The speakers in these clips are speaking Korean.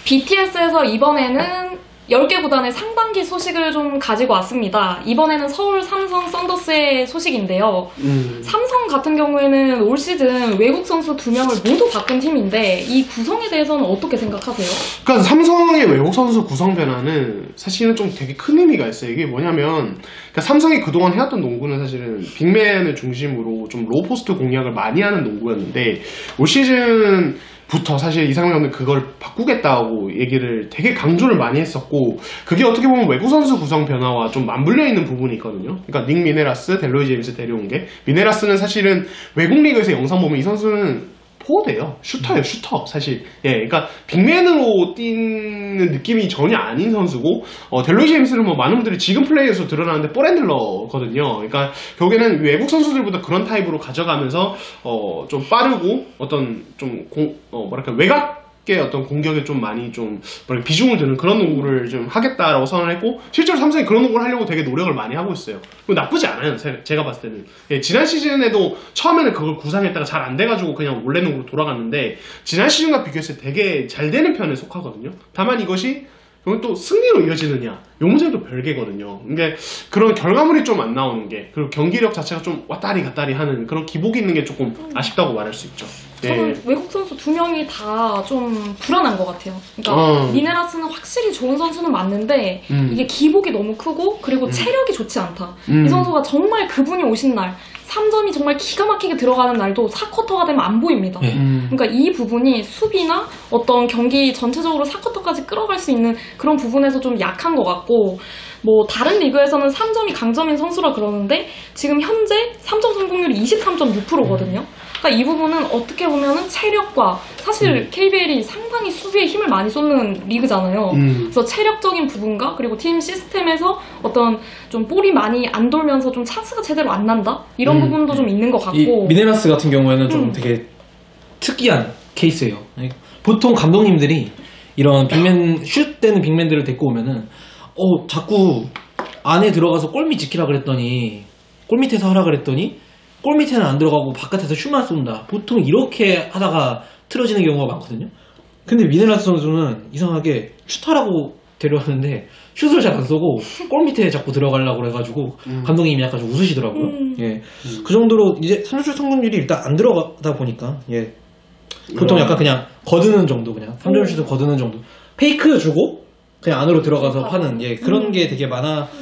BTS에서 이번에는 10개 구단의 상반기 소식을 좀 가지고 왔습니다. 이번에는 서울 삼성 썬더스의 소식인데요. 삼성 같은 경우에는 올 시즌 외국 선수 2명을 모두 바꾼 팀인데 이 구성에 대해서는 어떻게 생각하세요? 그러니까 삼성의 외국 선수 구성 변화는 사실은 좀 되게 큰 의미가 있어요. 이게 뭐냐면 그러니까 삼성이 그동안 해왔던 농구는 사실은 빅맨을 중심으로 좀 로우포스트 공략을 많이 하는 농구였는데 올 시즌 부터 사실 이상민 감독은 그걸 바꾸겠다고 얘기를 되게 강조를 많이 했었고 그게 어떻게 보면 외국 선수 구성 변화와 좀 맞물려 있는 부분이 있거든요. 그러니까 닉 미네라스, 델로이 제임스 데려온 게 미네라스는 사실은 외국 리그에서 영상 보면 이 선수는 포워드예요. 슈터예요, 슈터. 사실. 예, 그러니까 빅맨으로 뛰는 느낌이 전혀 아닌 선수고 델로이 제임스는 뭐 많은 분들이 지금 플레이에서 드러나는데 볼핸들러거든요. 그러니까 결국에는 외국 선수들보다 그런 타입으로 가져가면서 좀 빠르고 어떤 좀 뭐랄까 외곽의 어떤 공격에 좀 많이 좀 비중을 두는 그런 농구를 좀 하겠다라고 선언을 했고 실제로 삼성이 그런 농구를 하려고 되게 노력을 많이 하고 있어요. 나쁘지 않아요. 제가 봤을 때는. 예, 지난 시즌에도 처음에는 그걸 구상했다가 잘 안 돼가지고 그냥 원래 농구로 돌아갔는데 지난 시즌과 비교했을 때 되게 잘 되는 편에 속하거든요. 다만 이것이 그건 또 승리로 이어지느냐 요 문제도 별개거든요. 근데 그런 결과물이 좀 안 나오는 게 그리고 경기력 자체가 좀 왔다리 갔다리 하는 그런 기복이 있는 게 조금 아쉽다고 말할 수 있죠. 저는 예. 외국 선수 2명이 다 좀 불안한 것 같아요. 그러니까 미네라스는 확실히 좋은 선수는 맞는데 이게 기복이 너무 크고 그리고 체력이 좋지 않다. 이 선수가 정말 그분이 오신 날 3점이 정말 기가 막히게 들어가는 날도 4쿼터가 되면 안 보입니다. 그러니까 이 부분이 수비나 어떤 경기 전체적으로 4쿼터까지 끌어갈 수 있는 그런 부분에서 좀 약한 것 같고 뭐 다른 리그에서는 3점이 강점인 선수라 그러는데 지금 현재 3점 성공률이 23.6%거든요. 그러니까 이 부분은 어떻게 보면은 체력과 사실 KBL이 상당히 수비에 힘을 많이 쏟는 리그잖아요. 그래서 체력적인 부분과 그리고 팀 시스템에서 어떤 좀 볼이 많이 안 돌면서 좀 찬스가 제대로 안 난다? 이런 부분도 좀 있는 것 같고 이 미네라스 같은 경우에는 좀 되게 특이한 케이스예요. 보통 감독님들이 이런 빅맨 슛되는 빅맨들을 데리고 오면은 자꾸 안에 들어가서 골밑 지키라 그랬더니 골밑에서 하라 그랬더니 골밑에는 안 들어가고 바깥에서 슛만 쏜다. 보통 이렇게 하다가 틀어지는 경우가 많거든요. 근데 미네라스 선수는 이상하게 슛하라고 데려왔는데 슛을 잘 안 쏘고 골밑에 자꾸 들어가려고 해가지고 감독님이 약간 좀 웃으시더라고요. 예, 그 정도로 이제 3점 성공률이 일단 안 들어가다 보니까 예, 보통 약간 그냥 거드는 정도, 그냥 3점 슛을 거드는 정도, 페이크 주고 그냥 안으로 들어가서 파는 예, 그런 게 되게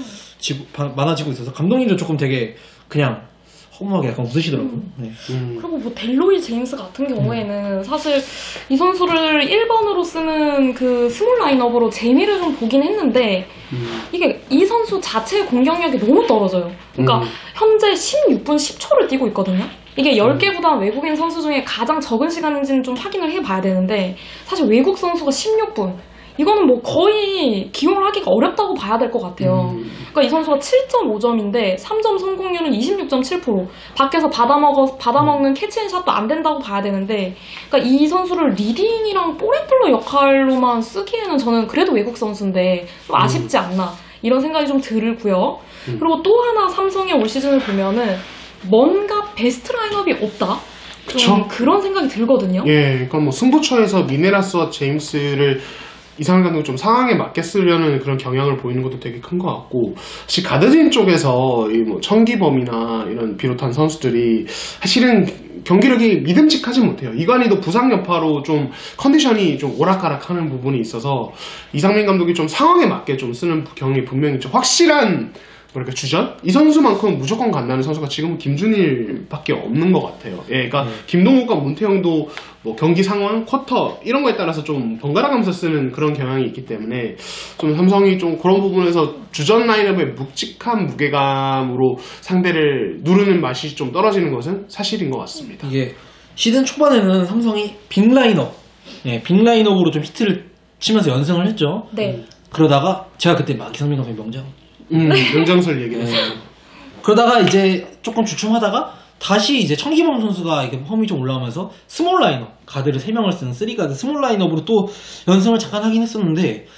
많아지고 있어서 감독님도 조금 되게 그냥 허무하게 약간 웃으시더라고요. 네. 그리고 뭐 델로이 제임스 같은 경우에는 사실 이 선수를 1번으로 쓰는 그 스몰 라인업으로 재미를 좀 보긴 했는데 이게 이 선수 자체의 공격력이 너무 떨어져요. 그러니까 현재 16분 10초를 뛰고 있거든요. 이게 10개 구단 외국인 선수 중에 가장 적은 시간인지는 좀 확인을 해봐야 되는데 사실 외국 선수가 16분 이거는 뭐 거의 기용을 하기가 어렵다고 봐야 될 것 같아요. 그러니까 이 선수가 7.5점인데 3점 성공률은 26.7%. 밖에서 받아먹는 캐치앤샷도 안 된다고 봐야 되는데, 그러니까 이 선수를 리딩이랑 볼핸들러 역할로만 쓰기에는 저는 그래도 외국 선수인데 좀 아쉽지 않나 이런 생각이 좀 들고요. 그리고 또 하나 삼성의 올 시즌을 보면은 뭔가 베스트 라인업이 없다. 좀 그런 생각이 들거든요. 예, 그러니까 뭐 승부처에서 미네라스와 제임스를 이상한 감독이 좀 상황에 맞게 쓰려는 그런 경향을 보이는 것도 되게 큰 것 같고 사실 가드진 쪽에서 이 뭐 청기범이나 이런 비롯한 선수들이 사실은 경기력이 믿음직하지 못해요. 이관희도 부상 여파로 좀 컨디션이 좀 오락가락하는 부분이 있어서 이상민 감독이 좀 상황에 맞게 좀 쓰는 경향이 분명히 좀 확실한 뭐랄까 주전? 이 선수만큼 무조건 간다는 선수가 지금은 김준일밖에 없는 것 같아요. 예, 그러니까 김동욱과 문태영도 뭐 경기 상황, 쿼터 이런 거에 따라서 좀 번갈아가면서 쓰는 그런 경향이 있기 때문에 좀 삼성이 좀 그런 부분에서 주전 라인업의 묵직한 무게감으로 상대를 누르는 맛이 좀 떨어지는 것은 사실인 것 같습니다. 이게 시즌 초반에는 삼성이 빅 라인업, 빅 라인업으로 좀 히트를 치면서 연승을 했죠. 네. 그러다가 제가 그때 막 이상민 감독이 명장. 명장설 얘기했어요. 그러다가 이제 조금 주춤하다가 다시 이제 청기범 선수가 이렇게 폼이 좀 올라오면서 스몰 라인업, 가드를 3명을 쓰는 3가드 스몰 라인업으로 또 연승을 잠깐 하긴 했었는데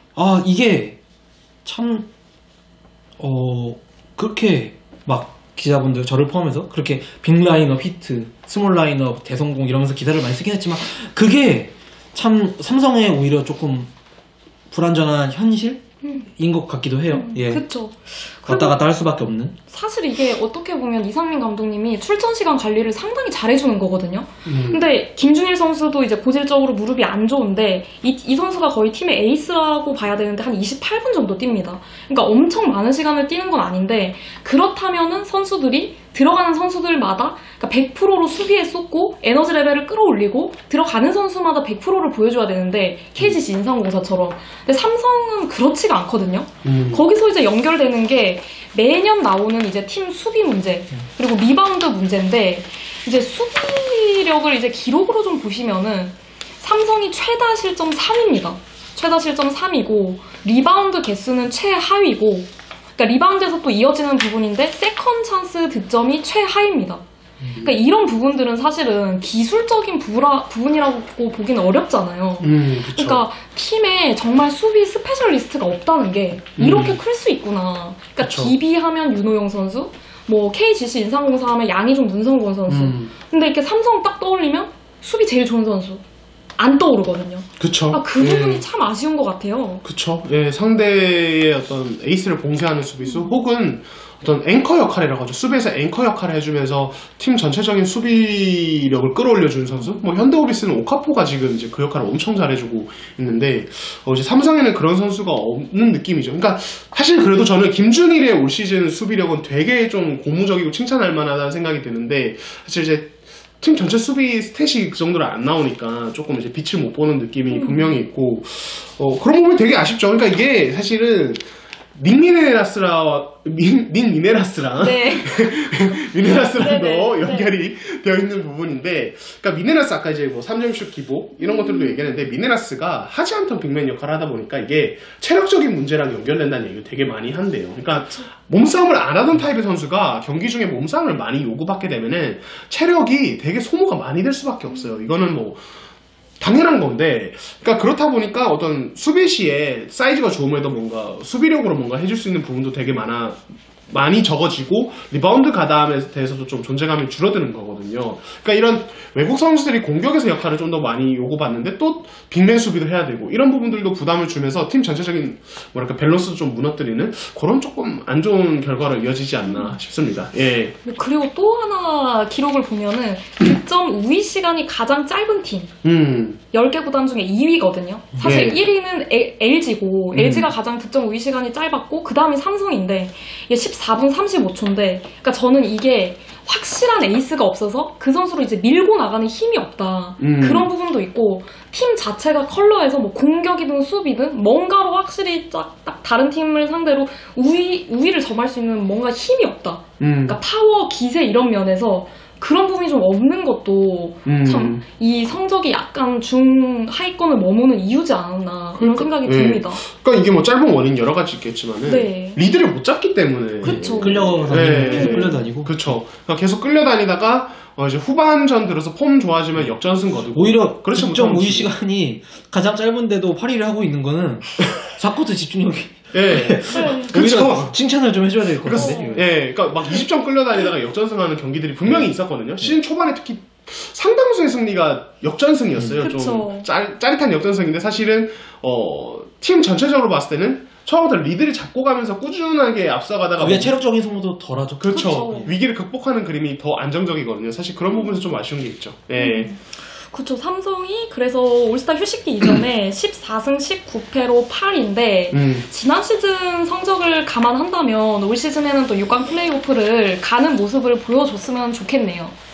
이게 참 그렇게 막 기자분들 저를 포함해서 그렇게 빅 라인업 히트, 스몰 라인업 대성공 이러면서 기사를 많이 쓰긴 했지만 그게 참 삼성에 오히려 조금 불안전한 현실인 것 같기도 해요. 예. 그쵸. 왔다 갔다 할 수밖에 없는. 사실 이게 어떻게 보면 이상민 감독님이 출전 시간 관리를 상당히 잘해주는 거거든요. 근데 김준일 선수도 이제 고질적으로 무릎이 안 좋은데 이 선수가 거의 팀의 에이스라고 봐야 되는데 한 28분 정도 뜁니다. 그러니까 엄청 많은 시간을 뛰는 건 아닌데 그렇다면은 선수들이 들어가는 선수들마다 그러니까 100%로 수비에 쏟고 에너지 레벨을 끌어올리고 들어가는 선수마다 100%를 보여줘야 되는데 KGC 인삼공사처럼. 근데 삼성은 그렇지가 않거든요. 거기서 이제 연결되는 게 매년 나오는 이제 팀 수비 문제 그리고 리바운드 문제인데 이제 수비력을 이제 기록으로 좀 보시면은 삼성이 최다 실점 3입니다. 최다 실점 3이고 리바운드 개수는 최하위고 그러니까 리바운드에서 또 이어지는 부분인데 세컨 찬스 득점이 최하입니다. 그러니까 이런 부분들은 사실은 기술적인 부분이라고 보기는 어렵잖아요. 그러니까 팀에 정말 수비 스페셜리스트가 없다는 게 이렇게 클 수 있구나. 그러니까 그쵸. DB 하면 윤호영 선수, 뭐 KGC 인삼공사 하면 양희종 문성곤 선수. 근데 이렇게 삼성 딱 떠올리면 수비 제일 좋은 선수 안 떠오르거든요. 그쵸. 아, 그 부분이 참 아쉬운 것 같아요. 그쵸. 예, 상대의 어떤 에이스를 봉쇄하는 수비수 혹은 어떤 앵커 역할이라고 하죠. 수비에서 앵커 역할을 해주면서 팀 전체적인 수비력을 끌어올려주는 선수. 뭐 현대오비스는 오카포가 지금 이제 그 역할을 엄청 잘해주고 있는데 이제 삼성에는 그런 선수가 없는 느낌이죠. 그러니까 사실 그래도 저는 김준일의 올 시즌 수비력은 되게 좀 고무적이고 칭찬할 만하다는 생각이 드는데 사실 이제 팀 전체 수비 스탯이 그 정도로 안 나오니까 조금 이제 빛을 못 보는 느낌이 분명히 있고 그런 부분이 되게 아쉽죠. 그러니까 이게 사실은 닉 미네라스랑 네. 미네라스랑도 네네. 연결이 되어 있는 부분인데, 그러니까 미네라스 아까 이제 뭐 3점슛 기복 이런 것들도 얘기했는데 미네라스가 하지 않던 빅맨 역할을 하다 보니까 이게 체력적인 문제랑 연결된다는 얘기를 되게 많이 한대요. 그러니까 몸싸움을 안 하던 타입의 선수가 경기 중에 몸싸움을 많이 요구받게 되면은 체력이 되게 소모가 많이 될 수밖에 없어요. 이거는 뭐 당연한 건데, 그러니까 그렇다 보니까 어떤 수비 시에 사이즈가 좋음에도 뭔가 수비력으로 뭔가 해줄 수 있는 부분도 되게 많이 적어지고 리바운드 가담에 대해서도 좀 존재감이 줄어드는 거거든요. 그러니까 이런 외국 선수들이 공격에서 역할을 좀 더 많이 요구받는데 또 빅맨 수비도 해야 되고 이런 부분들도 부담을 주면서 팀 전체적인 뭐랄까 밸런스도 좀 무너뜨리는 그런 조금 안 좋은 결과로 이어지지 않나 싶습니다. 예. 그리고 또 하나 기록을 보면은 득점 우위 시간이 가장 짧은 팀 10개 구단 중에 2위거든요. 사실 네. 1위는 LG고 LG가 가장 득점 우위 시간이 짧았고 그 다음이 삼성인데 이게 14분 35초인데 그러니까 저는 이게 확실한 에이스가 없어서 그 선수를 이제 밀고 나가는 힘이 없다. 그런 부분도 있고 팀 자체가 컬러에서 뭐 공격이든 수비든 뭔가로 확실히 딱 다른 팀을 상대로 우위를 점할 수 있는 뭔가 힘이 없다. 그러니까 파워, 기세 이런 면에서 그런 부분이 좀 없는 것도 참 이 성적이 약간 중하위권을 머무는 이유지 않았나 그런 생각이 듭니다. 그러니까 이게 뭐 짧은 원인 여러 가지 있겠지만은 네. 리드를 못 잡기 때문에 그쵸. 계속 끌려다니고. 그렇죠. 그러니까 계속 끌려다니다가 이제 후반전 들어서 폼 좋아지면 역전승 거두고 오히려 그렇지 득점 못하는 우위 식으로. 시간이 가장 짧은데도 8위를 하고 있는 거는 4쿼터 집중력이 예. 오히려 칭찬을 좀 해줘야 될 것 같은데. 예, 그러니까 막 20점 끌려다니다가 역전승하는 경기들이 분명히 있었거든요. 시즌 초반에 특히 상당수의 승리가 역전승이었어요. 그쵸. 좀 짜릿한 역전승인데 사실은 팀 전체적으로 봤을 때는 처음부터 리드를 잡고 가면서 꾸준하게 앞서가다가 거기에 체력적인 소모도 덜하죠. 그렇죠. 그쵸. 위기를 극복하는 그림이 더 안정적이거든요. 사실 그런 부분에서 좀 아쉬운 게 있죠. 예. 그쵸. 삼성이 그래서 올스타 휴식기 이전에 14승 19패로 8인데 지난 시즌 성적을 감안한다면 올 시즌에는 또 6강 플레이오프를 가는 모습을 보여줬으면 좋겠네요.